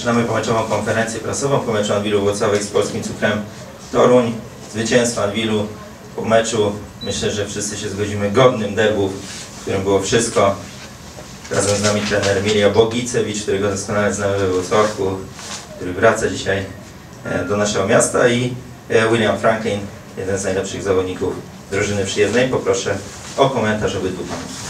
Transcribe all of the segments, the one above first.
Zaczynamy pomeczową konferencję prasową po meczu Anwilu Włocławek z Polskim Cukrem Toruń. Zwycięstwo Anwilu po meczu, myślę, że wszyscy się zgodzimy, godnym derbów, w którym było wszystko. Razem z nami trener Emilia Bogicewicz, którego doskonale znamy we Włocławku, który wraca dzisiaj do naszego miasta, i William Franklin, jeden z najlepszych zawodników drużyny przyjezdnej. Poproszę o komentarz obydwu panów.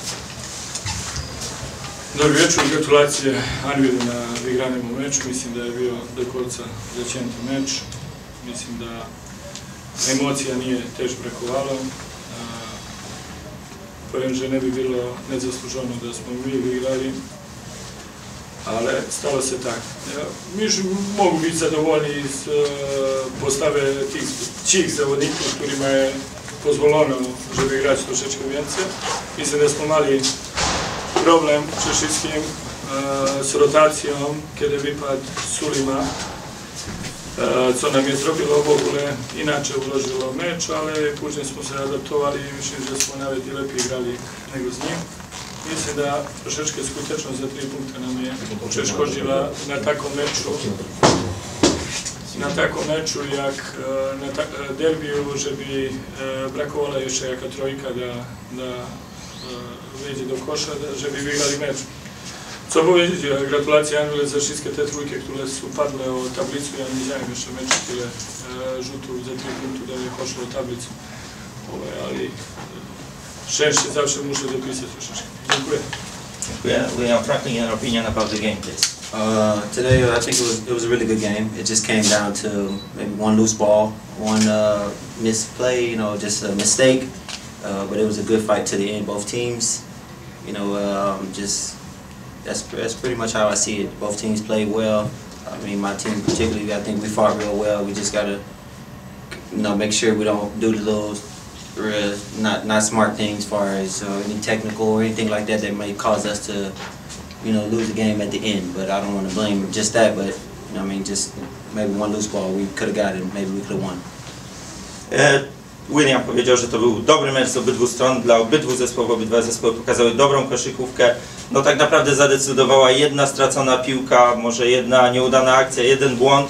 Dobry wieczór, gratulacje Anwilu na wygranym meczu. Mislim da je bio do końca zacięty mecz. Mislim da emocija nije tež brakovala. Poviem, že ne bi bilo nezasluženo da smo mi vygrali, ale stalo se tak. Mi mogu biti zadovoljni z postave tih zawodników, którima je pozvoleno, żeby grać troszeczkę więcej. Mislim da smo mali problem przede wszystkim z rotacją, kiedy wypadł Sulima, co nam je zrobilo w ogóle inaczej ułożyło mecz, ale później smo se adaptowali i myślę, że smo nawet i lepiej grali nego z nim. Mislim da troszeczkę skuteczność za 3 punkty nam je przeszkodziła na takom meczu jak na derbiju, żeby brakovala jeszcze jaka trojka da wejdzie do kosza, żeby wygrali mecz. Co powiedzieć, gratulacje Anwile za wszystkie te trójki, które są padle o tablicu. Ja nie widziałem jeszcze meczu tyle rzutów za 3 punkty, da je poszło o tablicu. Ali szczęście zawsze muszę dopisać troszeczkę. Dziękuję. Dziękuję. William Franklin, an opinion about the game, please. Today, I think it was a really good game. It just came down to maybe one loose ball, one missed play, you know, just a mistake. But it was a good fight to the end, both teams. You know, that's pretty much how I see it. Both teams played well. I mean, my team particularly, I think we fought real well. We just gotta, you know, make sure we don't do the little not smart things as far as any technical or anything like that that may cause us to, you know, lose the game at the end. But I don't want to blame just that. But you know, I mean, just maybe one loose ball we could have got it. Maybe we could have won. William powiedział, że to był dobry mecz z obydwu stron, dla obydwu zespołów. Obydwa zespoły pokazały dobrą koszykówkę. No tak naprawdę zadecydowała jedna stracona piłka, może jedna nieudana akcja, jeden błąd.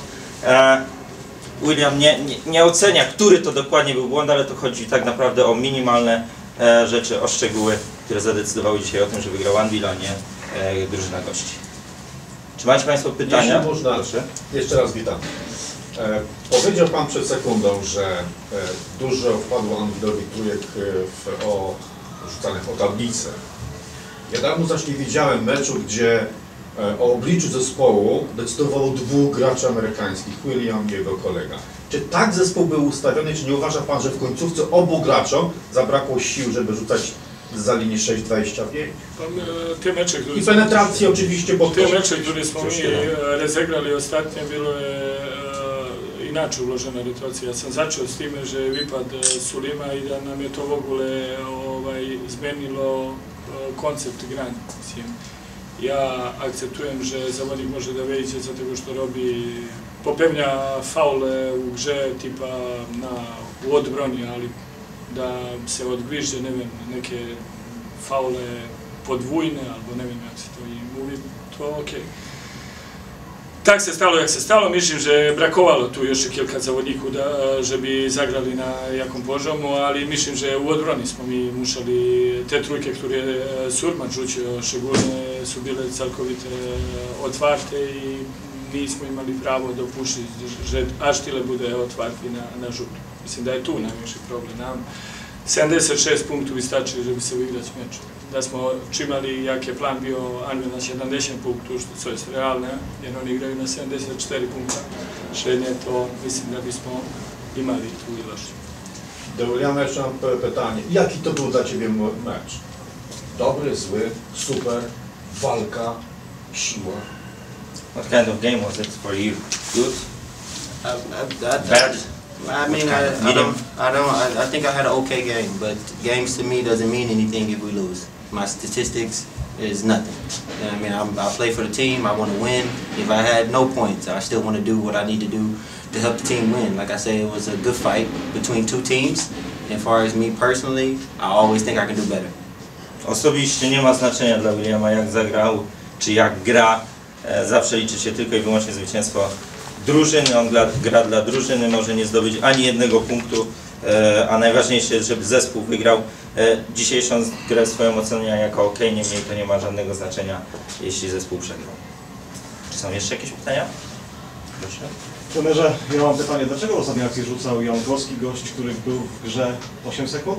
William nie ocenia, który to dokładnie był błąd, ale to chodzi tak naprawdę o minimalne rzeczy, o szczegóły, które zadecydowały dzisiaj o tym, że wygrał Anwil, a nie drużyna gości. Czy macie Państwo pytania? Jeśli można, jeszcze raz witam. Powiedział Pan przed sekundą, że dużo wpadło Anwilowi trójek rzucanych o tablicę. Ja dawno zaś nie widziałem meczu, gdzie o obliczu zespołu decydowało 2 graczy amerykańskich, William i jego kolega. Czy tak zespół był ustawiony, czy nie uważa Pan, że w końcówce obu graczom zabrakło sił, żeby rzucać za linię 6-25? I penetracji oczywiście, bo te mecze, które smo mi rozegrali ostatnio, bilo je inače uložena rotacija. Ja sam začeo s time, že je vypad Sulima i da nam je to v ogóle zmenilo koncept igranja. Ja akceptujem, že zawodnik može da vejde zato što popełnia faule u grze tipa u odbroni, ali da se odgvižde, ne vem, neke faule podvujne, albo ne vem jak se to mówi, to okej. Tak se stalo jak se stalo, mislim, že brakovalo tu još kilka zawodników, żeby zagrali na jakom poziomu, ali mislim, že u odbroni smo mi mušali te trójke, które Surman rzucio, szczególnie su bile całkowite otwarte i nismo imali pravo dopuštiti, že až tyle bude otvarti na žut. Mislim da je tu najviše problem. Nam 76 punktów wystarczy, żeby se wygrać mecz. Da smo čimali, jak je plan bio Anvil na 70 punktów, co jest realne, jer oni igraju na 74 punkta. Średnje to, mislim da bismo imali tu ilość. Do Williama jeszcze mam pytanie. Jaki to był dla Ciebie mecz? Dobry, zły, super, walka, siła? What kind of game was it for you? Good? Bad? I mean, I think I had an okay game, but games to me doesn't mean anything if we lose. My statistics is nothing. You know what I mean, I play for the team, I want to win. If I had no points, I still want to do what I need to do to help the team win. Like I say, it was a good fight between 2 teams. And as far as me personally, I always think I can do better. Osobiście nie ma znaczenia dla Williama, jak zagrał, czy jak gra. Zawsze liczy się tylko i wyłącznie zwycięstwo drużyny. On gra dla drużyny, może nie zdobyć ani jednego punktu, a najważniejsze jest, żeby zespół wygrał. Dzisiejszą grę swoją ocenia jako OK, niemniej to nie ma żadnego znaczenia, jeśli zespół przegrał. Czy są jeszcze jakieś pytania? Proszę. Trenerze, ja mam pytanie, dlaczego ostatniej akcji rzucał Jankowski, gość, który był w grze 8 sekund?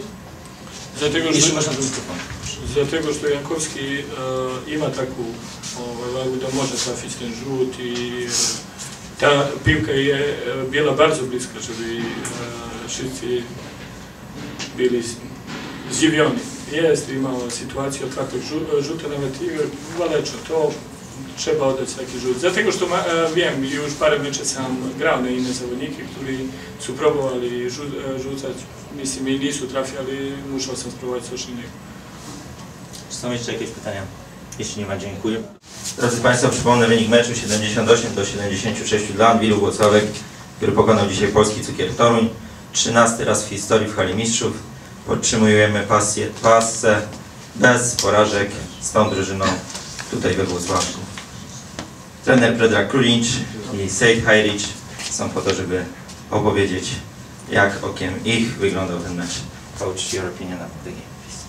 Zato što Jankovski ima takvu vagu da može trafiti ten žut i ta pivka je bila bardzo bliska, že bi Švici bili zdziwioni. Jest imao situaciju otwartog žuta, nawet daleko to trzeba oddać taki rzut. Dlatego, że wiem, już parę meczy sam grał na inne zawodniki, którzy su próbowali rzucać, mislim i nisu trafiali, musiał sam spróbować coś innego. Czy są jeszcze jakieś pytania? Jeśli nie ma, dziękuję. Drodzy Państwo, przypomnę wynik meczu 78-76 dla Anwilu Włocławek, który pokonał dzisiaj polski Cukier Toruń. 13 raz w historii w hali mistrzów. Podtrzymujemy pasję bez porażek z tą drużyną tutaj we Włocławku. Trener Predrag Krulińcz i Sejt Hajrić są po to, żeby opowiedzieć, jak okiem ich wyglądał ten mecz. Coach, your opinion about the game, please.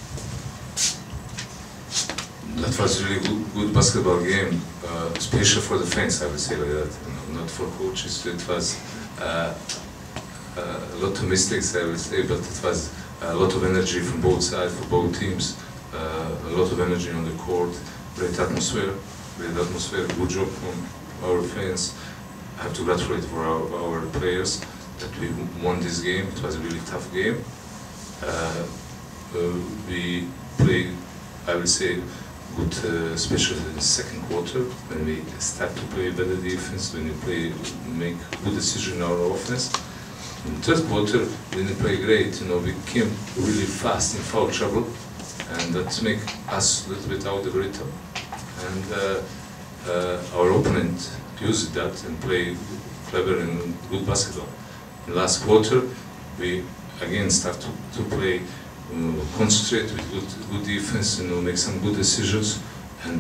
That was really good basketball game, especially for the fans, I would say like that, not for coaches. It was a lot of mistakes, I would say, but it was a lot of energy from both sides, for both teams, a lot of energy on the court, great atmosphere, good job from our fans. I have to gratulate for our players that we won this game. It was a really tough game. We played, I would say, good, especially in the second quarter, when we start to play better defense, when we make good decision in our offense. In the third quarter, we didn't play great. We came really fast in foul trouble, and that make us a little bit out of the rhythm. And our opponent used that and played clever and good basketball. In the last quarter, we again start to play, concentrate with good defense, make some good decisions, and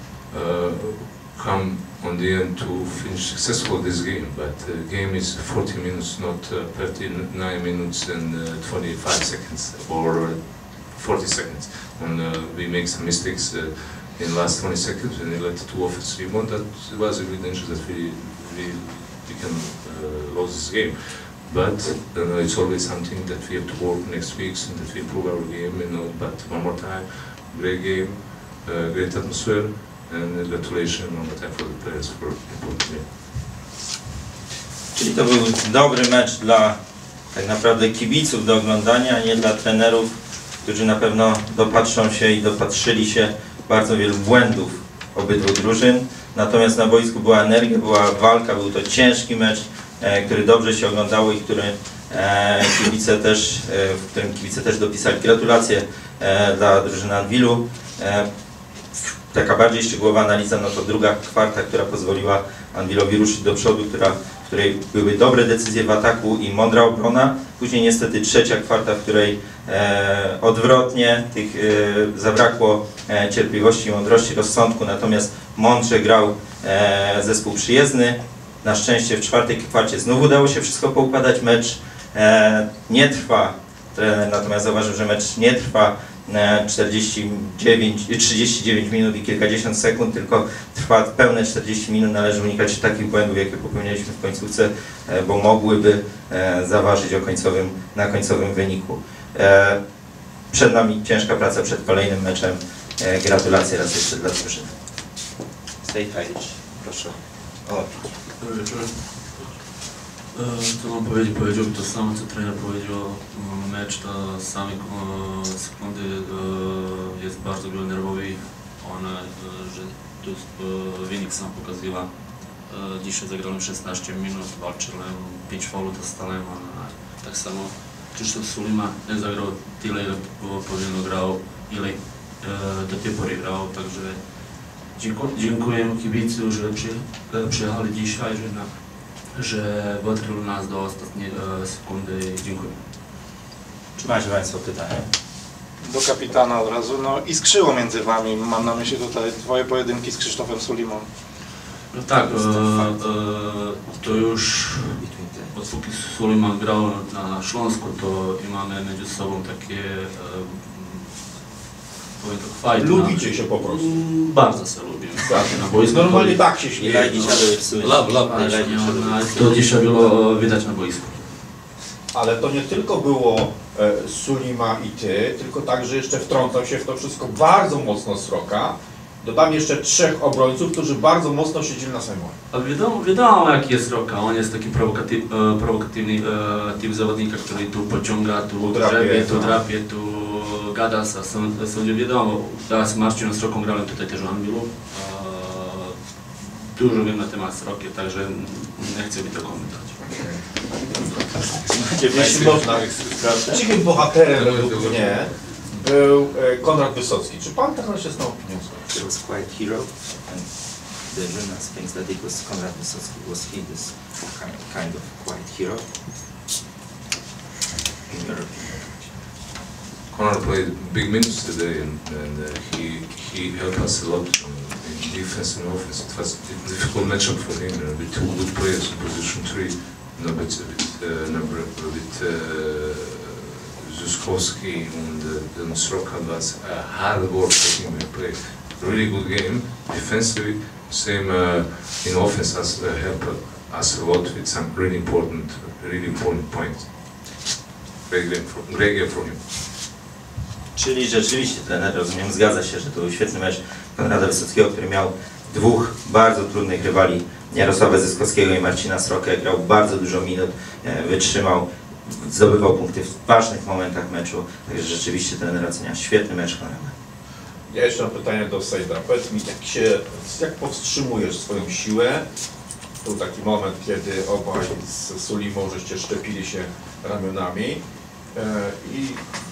come on the end to finish successful this game. But the game is 40 minutes, not 39 minutes and 25 seconds or 40 seconds. When we make some mistakes in the last 20 seconds, and we let two offensive rebound, that was really dangerous that we can lose this game. But it's always something that we have to work next week and that we improve our game. But one more time, great game, great atmosphere, and gratulations one more time for the players for important game. Czyli to był dobry mecz dla tak naprawdę kibiców do oglądania, a nie dla trenerów, którzy na pewno dopatrzą się i dopatrzyli się bardzo wielu błędów obydwu drużyn. Natomiast na boisku była energia, była walka, był to ciężki mecz, który dobrze się oglądało i w którym kibice też dopisali gratulacje dla drużyny Anwilu. Taka bardziej szczegółowa analiza, no to druga kwarta, która pozwoliła Anwilowi ruszyć do przodu, w której były dobre decyzje w ataku i mądra obrona. Później niestety trzecia kwarta, w której odwrotnie zabrakło cierpliwości, mądrości, rozsądku, natomiast mądrze grał zespół przyjezdny. Na szczęście w czwartej kwarcie znów udało się wszystko poukładać. Mecz nie trwa, natomiast zauważył, że mecz nie trwa 39 minut i kilkadziesiąt sekund, tylko trwa pełne 40 minut. Należy unikać takich błędów, jakie popełnialiśmy w końcówce, bo mogłyby zaważyć na końcowym wyniku. Przed nami ciężka praca przed kolejnym meczem. Gratulacje raz jeszcze dla drużyny. Sejt Hajrić, proszę o opinię. Dobry wieczór. Co mam powiedzieć? Powiedziałbym to samo, co trener powiedział. Mecz to same sekundy jest bardzo był nerwowy. Że tu wynik sam pokazywa. Dzisiaj zagrałem 16 minut, walczyłem, 5 faulów dostałem, a tak samo Krzysztof Sulima nie zagrał tyle, ile powinno grał, ile do tej pory grał, także dziękuję kibicom, że przyjechali dzisiaj, że wytrwali nas do ostatniej sekundy. Dziękuję. Czy macie Państwo pytania? Do kapitana od razu. No iskrzyło między wami, mam na myśli tutaj twoje pojedynki z Krzysztofem Sulimą. No tak, to już dopóki Suleiman grał na Śląsku, to mamy między sobą takie powiem tak fight. Lubicie się po prostu. Bardzo się lubimy. Tak. Na boisku Normalnie tak się You śmieje. like each other soon. Love. You like each other. To dzisiaj było widać na boisku. Ale to nie tylko było Sulima i ty, tylko także jeszcze wtrącał się w to wszystko bardzo mocno Sroka. Dodam jeszcze 3 obrońców, którzy bardzo mocno siedzieli na samym. A wiadomo jaki jest Sroka, on jest taki prowokatywny typ zawodnika, który tu pociąga, tu grzebie, tu drapie, tu gada, sądzie wiadomo. Teraz z Marcinem Sroką grałem tutaj też w Anwilu. Dużo wiem na temat Sroki, także nie chcę mi to komentować. Jeśli można, cichym bohaterem według mnie był Konrad Wysocki. Czy pan też się z tą opinią zgodzi? There was quite hero, and the journalist thinks that it was Konrad Wysocki. Was he this kind of quiet hero? In your opinion? Conor played big minutes today, and he helped us a lot in defense and offense. It was a difficult matchup for him with 2 good players in position 3. Zuskowski and Sroka was hard work for him. He played really good game defensively. Same in offense as helped us a lot with some really important points. Great game for him. Czyli rzeczywiście trener, rozumiem, zgadza się, że to był świetny mecz Konrada Wysockiego, który miał 2 bardzo trudnych rywali, Jarosława Zyskowskiego i Marcina Srokę. Grał bardzo dużo minut, wytrzymał, zdobywał punkty w ważnych momentach meczu, także rzeczywiście trener ocenia świetny mecz Konrada. Ja jeszcze mam pytanie do Sejda. Powiedz mi, jak powstrzymujesz swoją siłę? Był taki moment, kiedy obaj z Sulimą żeście szczepili się ramionami i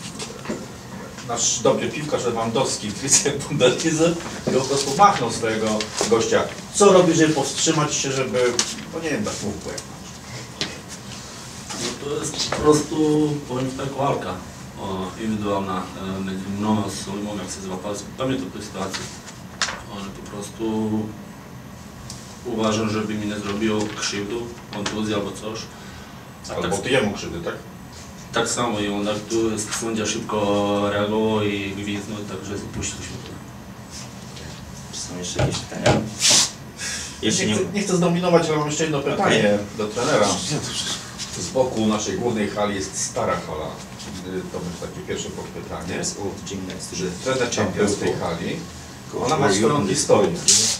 nasz dobry piłkarz Lewandowski w Bundeslize po prostu machnął swojego gościa. Co robisz, żeby powstrzymać się, żeby, no nie wiem, tak mógł jak No to jest po prostu, powiem tak, walka indywidualna między mną a Sulimą, jak się złapali. Pamiętam tę sytuację. On po prostu uważam, żeby mi nie zrobiło krzywdu, kontuzji albo coś. albo ty jemu krzywdy, tak? Tak samo i on tak tu sędzia szybko reagował i gwizdnął, także zapuściliśmy to. Czy są jeszcze jakieś pytania? Jeśli Nie chcę zdominować, ale mam jeszcze jedno pytanie do trenera. Z boku naszej głównej hali jest stara hala. To będzie takie pierwsze pytanie. There's old gym next to Że the trener tam był w tej hali. coach. Ona ma Were you swoją in this historię. coach?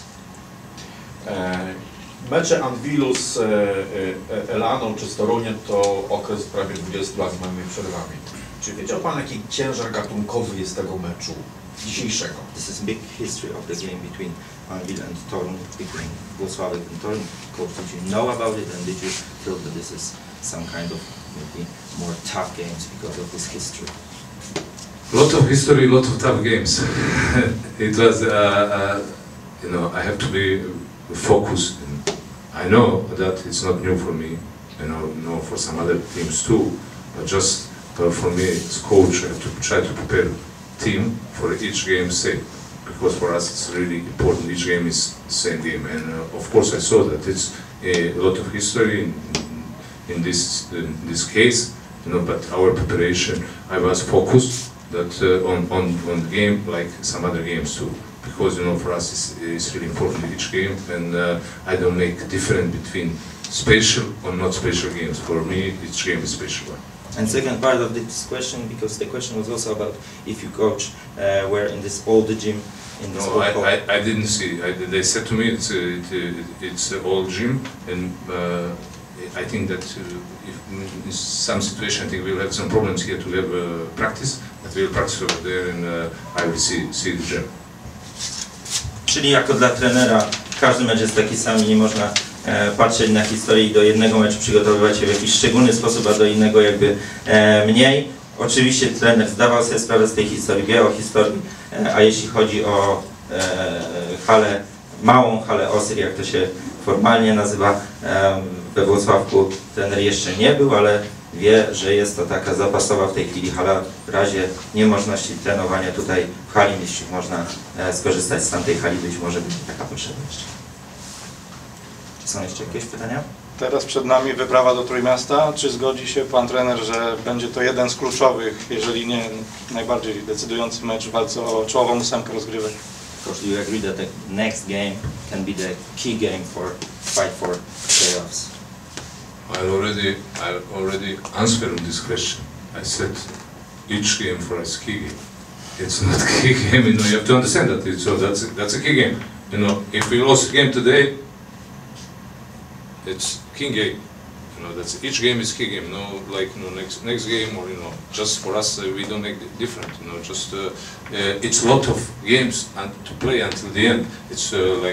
Mecze Anwilu z Elaną czy z Toruniem to okres prawie 20 lat z małymi przerwami. Czy wiedział pan, jaki ciężar gatunkowy jest tego meczu dzisiejszego? This is big history of the game between Anwil and Torun, between Włocławek and Torun. Coach, did you know about it, and did you feel that this is some kind of maybe more tough games because of this history? Lot of history, lot of tough games. It was, you know, I have to be focused. I know that it's not new for me, you know, for some other teams too, but just for me as coach, I have to try to prepare team for each game same, because for us it's really important. Each game is the same game, and of course I saw that it's a lot of history in this case, you know. But our preparation, I was focused that on the game like some other games too. Because, you know, for us it's really important each game, and I don't make difference between special or not special games. For me, each game is special one. And second part of this question, because the question was also about if you coach were in this old gym, in this No, old hall. I didn't see. They said to me it's an old gym, and I think that if in some situation I think we'll have some problems here to have practice, but we'll practice over there, and I will see the gym. Czyli jako dla trenera każdy mecz jest taki sam i nie można patrzeć na historię i do jednego meczu przygotowywać się w jakiś szczególny sposób, a do innego jakby mniej. Oczywiście trener zdawał sobie sprawę z tej historii, wie o historii, a jeśli chodzi o halę, małą halę Osir, jak to się formalnie nazywa we Włocławku, trener jeszcze nie był, ale wie, że jest to taka zapasowa w tej chwili hala. W razie niemożności trenowania tutaj w hali mistrzów można skorzystać z tamtej hali, być może będzie taka potrzeba jeszcze. Czy są jeszcze jakieś pytania? Teraz przed nami wyprawa do Trójmiasta. Czy zgodzi się pan trener, że będzie to jeden z kluczowych, jeżeli nie najbardziej decydujący mecz w walce o czołową ósemkę rozgrywek? Coach, do you agree that the next game can be the key game for fight for playoffs? I already answered this question. I said each game for us key game. It's not key game, you have to understand that. That's a key game. If we lost a game today, it's king game. That's each game is key game. Next game, or just for us we don't make it different. It's a lot of games to play until the end. It's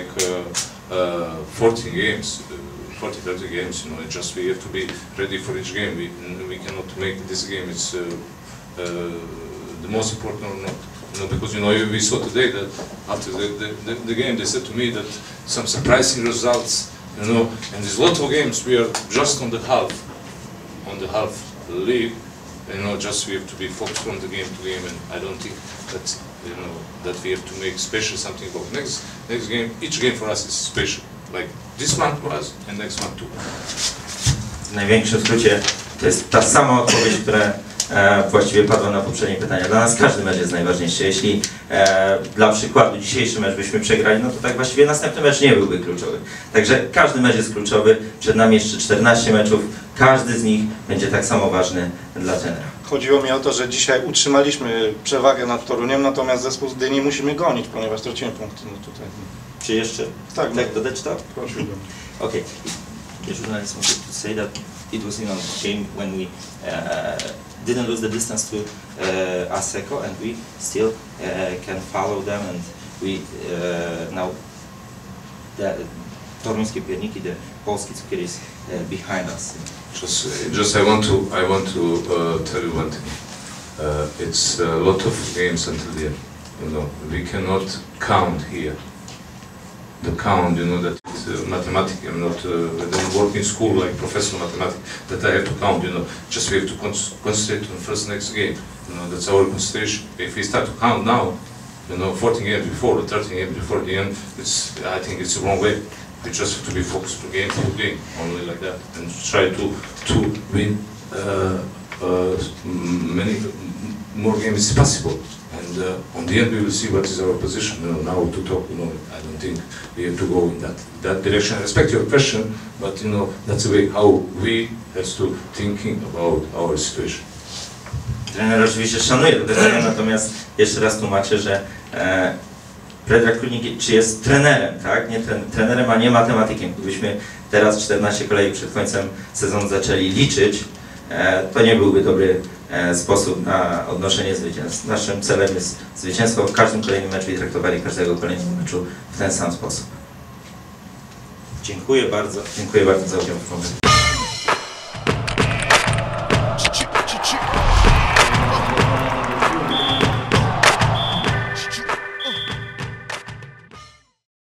14 games. 40-30 games, just we have to be ready for each game. We cannot make this game it's the most important or not. Because we saw today that after the game they said to me that some surprising results, and there's a lot of games we are just on the half league, just we have to be focused from the game to game, and I don't think that that we have to make special something about next game. Each game for us is special. Like this one was and next one too. W największym skrócie to jest ta sama odpowiedź, która właściwie padła na poprzednie pytania. Dla nas każdy mecz jest najważniejszy. Jeśli dla przykładu dzisiejszy mecz byśmy przegrali, no to tak właściwie następny mecz nie byłby kluczowy. Także każdy mecz jest kluczowy. Przed nami jeszcze 14 meczów. Każdy z nich będzie tak samo ważny dla trenera. Chodziło mi o to, że dzisiaj utrzymaliśmy przewagę nad Toruniem, natomiast zespół z Gdyni musimy gonić, ponieważ tracimy punkty. Tutaj. Czy jeszcze tak dodać to? Prosiłbym. Okay. The journalist wanted to say that it was a game when we didn't lose the distance to Asseco, and we still can follow them, and we now the Toruńskie Pierniki, the Polski Cukier is behind us. Just I want to tell you one thing. It's a lot of games until the end. We cannot count here. The count, that it's mathematics. I'm not. I don't work in school like professional mathematics. That I have to count. Just we have to concentrate on first next game. That's our concentration. If we start to count now, 14 games before, or 13 games before the end, I think it's the wrong way. We just have to be focused to game, only like that, and try to win many more games as possible. And on the end, we will see what is our position. Now to talk, I don't think we have to go in that direction. I respect your question, but that's the way how we have to thinking about our situation. Trener oczywiście szanuje to pytanie, natomiast jeszcze raz tłumaczę, że Predrag Królnik czy jest trenerem, tak? Nie trenerem, a nie matematykiem. Gdybyśmy teraz 14 kolejek przed końcem sezonu zaczęli liczyć, to nie byłby dobry sposób na odnoszenie zwycięstw. Naszym celem jest zwycięstwo w każdym kolejnym meczu i traktowali każdego kolejnego meczu w ten sam sposób. Dziękuję bardzo za udział w konferencji.